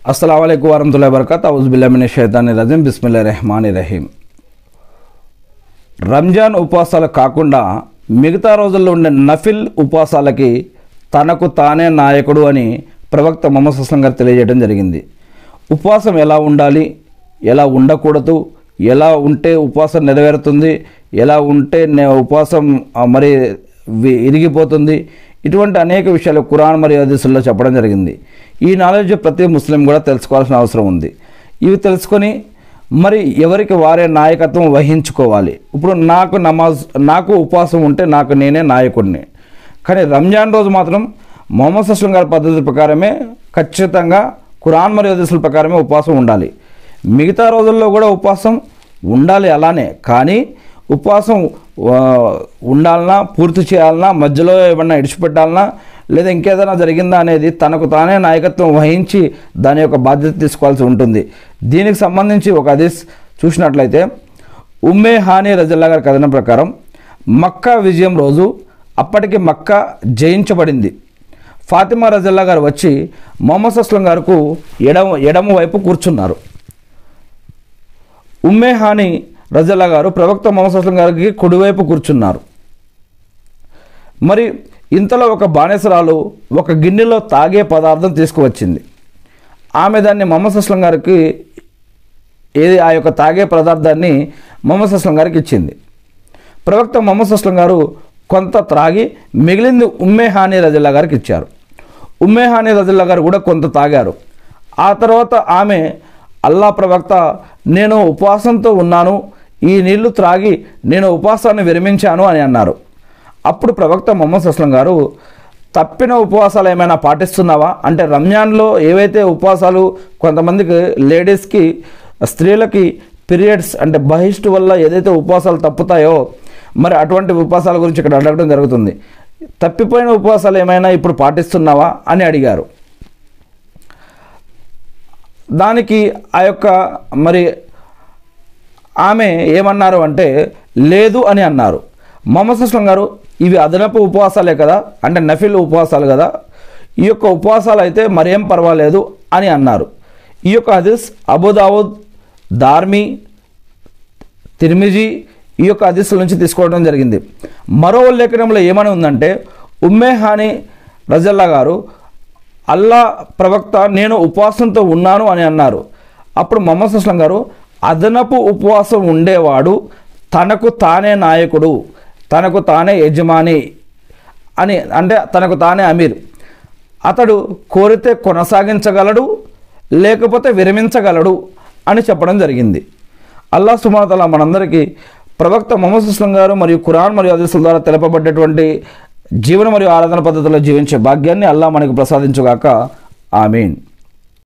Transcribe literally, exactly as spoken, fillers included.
अस्सलामु अलैकुम वरहमतुल्लाहि वबरकातुहू औज़ु बिल्लाहि मिनश शैतानिर रजीम बिस्मिल्लाहिर रहमानिर रहीम। రంజాన్ ఉపవాసాలు కాకుండా మిగతా రోజుల్లో ఉండే నఫిల్ ఉపవాసాలకి తనకు తానే నాయకుడు అని ప్రవక్త ముహమ్మద్ సల్లల్లాహు అలైహి వసల్లం గారు తెలియజేయడం జరిగింది. ఉపవాసం ఎలా ఉండాలి, ఎలా ఉండకూడదు, ఎలా ఉంటే ఉపవాసం నెరవేరుతుంది, ఎలా ఉంటే ఉపవాసం మరి ఇరిగిపోతుంది, ఇటువంటి అనేక విషయాలు ఖురాన్ మరియు హదీసుల్లో చెప్పడం జరిగింది. ఈ నాలెడ్జ్ ప్రతి ముస్లిం కూడా తెలుసుకోవాల్సిన అవసరం ఉంది. ఇవి తెలుసుకొని మరి ఎవరికి వారే నాయకత్వం వహించుకోవాలి. ఇప్పుడు నాకు నమాజ్ నాకు ఉపవాసం ఉంటే నాకు నేనే నాయకుడిని. కానీ రంజాన్ రోజు మాత్రం ముహమ్మద్ సల్లల్లాహు అలైహి వసల్లం గారి పద్ధతి ప్రకారమే ఖచ్చితంగా ఖురాన్ మరియు హదీసుల ప్రకారమే ఉపవాసం ఉండాలి. మిగతా రోజుల్లో కూడా ఉపవాసం ఉండాలి అలానే. కానీ ఉపవాసం ఉండాలన్నా, పూర్తి చేయాలన్నా, మధ్యలో ఏమన్నా ఇడిచిపెట్టాలన్నా, లేదా ఇంకేదైనా జరిగిందా అనేది తనకు తానే నాయకత్వం వహించి దాని యొక్క బాధ్యత తీసుకోవాల్సి ఉంటుంది. దీనికి సంబంధించి ఒక హదీస్ చూసినట్లయితే ఉమ్మే హానీ రజల్లా గారి కథనం ప్రకారం మక్కా విజయం రోజు అప్పటికి మక్కా జయించబడింది. ఫాతిమా రజల్లా గారు వచ్చి ముహమ్మద్ సల్లల్లాహు అలైహి వసల్లం గారికి ఎడమ ఎడమ వైపు కూర్చున్నారు. ఉమ్మే హానీ రజల్లా గారు ప్రవక్త ముహమ్మద్ సల్లల్లాహు అలైహి వసల్లం గారికి కుడివైపు కూర్చున్నారు. మరి ఇంతలో ఒక బానిసరాలు ఒక గిన్నెలో తాగే పదార్థం తీసుకువచ్చింది. ఆమె దాన్ని ముహమ్మద్ సల్లల్లాహు అలైహి వసల్లం గారికి ఏది ఆ యొక్క తాగే పదార్థాన్ని ముహమ్మద్ సల్లల్లాహు అలైహి వసల్లం గారికి ఇచ్చింది. ప్రవక్త ముహమ్మద్ సల్లల్లాహు అలైహి వసల్లం గారు కొంత త్రాగి మిగిలింది ఉమ్మే హానీ రజల్లా గారికి ఇచ్చారు. ఉమ్మే హానీ రజల్లా గారు కూడా కొంత తాగారు. ఆ తర్వాత ఆమె అల్లా ప్రవక్త, నేను ఉపవాసంతో ఉన్నాను, ఈ నీళ్లు త్రాగి నేను ఉపవాసాన్ని విరమించాను అని అన్నారు. అప్పుడు ప్రవక్త ముహమ్మద్ సల్లల్లాహు అలైహి వసల్లం గారు, తప్పిన ఉపవాసాలు ఏమైనా పాటిస్తున్నావా అంటే రంజాన్లో ఏవైతే ఉపవాసాలు కొంతమందికి లేడీస్కి స్త్రీలకి పీరియడ్స్ అంటే బహిష్టు వల్ల ఏదైతే ఉపవాసాలు తప్పుతాయో మరి అటువంటి ఉపవాసాల గురించి ఇక్కడ అడగడం జరుగుతుంది. తప్పిపోయిన ఉపవాసాలు ఏమైనా ఇప్పుడు పాటిస్తున్నావా అని అడిగారు. దానికి ఆ యొక్క మరి ఆమె ఏమన్నారు అంటే లేదు అని అన్నారు. ముహమ్మద్ సల్లల్లాహు అలైహి వసల్లం గారు, ఇవి అదనపు ఉపవాసాలే కదా, అంటే నఫిల్ ఉపవాసాలు కదా, ఈ యొక్క ఉపవాసాలు అయితే మరేం పర్వాలేదు అని అన్నారు. ఈ యొక్క హదీస్ అబూ దావూద్, దార్మి, తిర్మిజీ ఈ యొక్క హదీసుల నుంచి తీసుకోవడం జరిగింది. మరో లేఖనంలో ఏమని ఉందంటే ఉమ్మే హానీ రజల్లా గారు అల్లా ప్రవక్త నేను ఉపవాసంతో ఉన్నాను అని అన్నారు. అప్పుడు ముహమ్మద్ సల్లల్లాహు అలైహి వసల్లం గారు, అదనపు ఉపవాసం ఉండేవాడు తనకు తానే నాయకుడు, తనకు తానే యజమాని అని, అంటే తనకు తానే అమీర్, అతడు కోరితే కొనసాగించగలడు లేకపోతే విరమించగలడు అని చెప్పడం జరిగింది. అల్లాహ్ సుబ్హానహు వ తఆలా మనందరికీ ప్రవక్త ముహమ్మద్ సల్లల్లాహు అలైహి వసల్లం గారు మరియు ఖురాన్ మరియు హదీసుల ద్వారా తెలుపబడ్డటువంటి జీవన మరియు ఆరాధన పద్ధతుల్లో జీవించే భాగ్యాన్ని అల్లాహ్ మనకు ప్రసాదించుగాక. ఆమీన్.